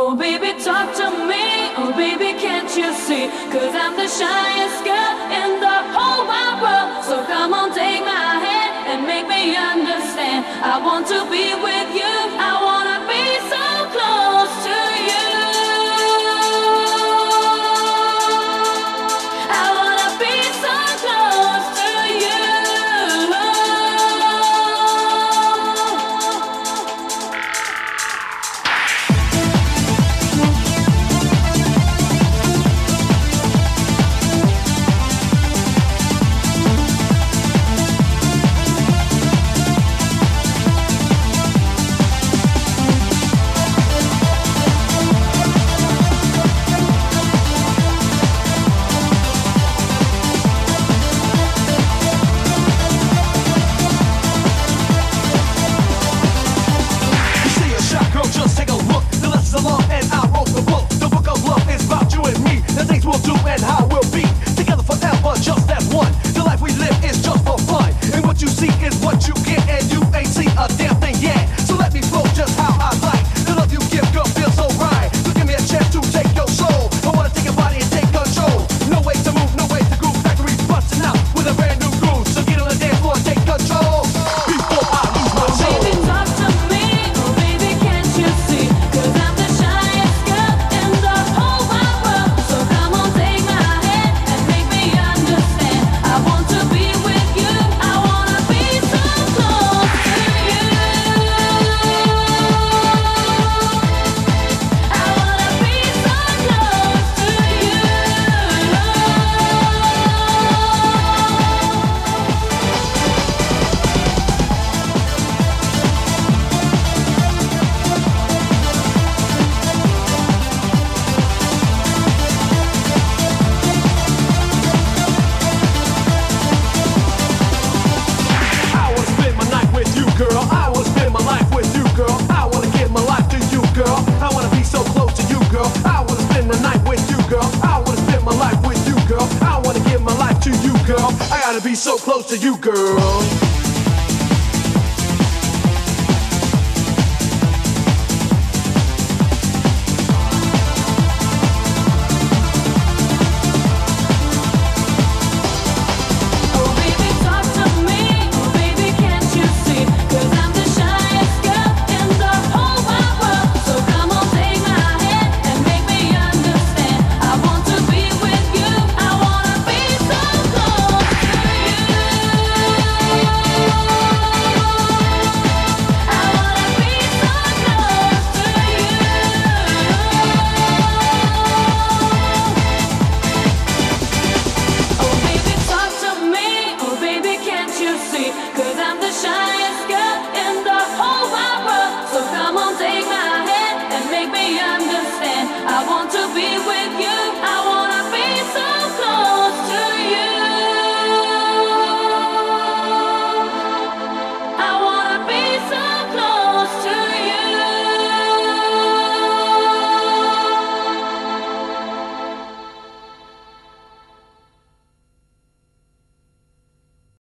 Oh baby, talk to me. Oh baby, can't you see? 'Cause I'm the shyest girl in the whole wide world. So come on, take my hand and make me understand. I want to be with you. I wanna be so close to you. I wanna be so close to you. And how we'll be together forever, just as one. The life we live is just for fun, and what you see is what you get, and you ain't see a damn thing yet. So let me flow just how I like. The love you give, girl, feels so right. So give me a chance to take your soul. I wanna take your body and take control. No way to move, no way to groove. Factory busting out with a brand new groove. So get on the dance floor and take control before I lose my soul. Baby, talk to me. Oh baby, can't you see? 'Cause I'm the shyest girl in the whole wide world. So come on, take my hand and make me understand. I want to be with you. I wanna be so close to you. I wanna be so close to you. I wanna spend my night with you, girl. I wanna spend my life with you, girl. I wanna give my life to you, girl. I wanna be so close to you, girl. I wanna spend the night with you, girl. I wanna spend my life with you, girl. I wanna give my life to you, girl. I gotta be so close to you, girl. Oh baby, talk to me. Oh baby, can't you see? 'Cause I'm the shyest girl in the whole wide world. So come on, take my hand and make me understand. I want to be with you. I wanna be so close to you. I wanna be so close to you. Oh baby, talk to me. Oh baby, can't you see? 'Cause I'm the shyest girl in the whole wide world. So come on, take my hand and make me understand. I want to be with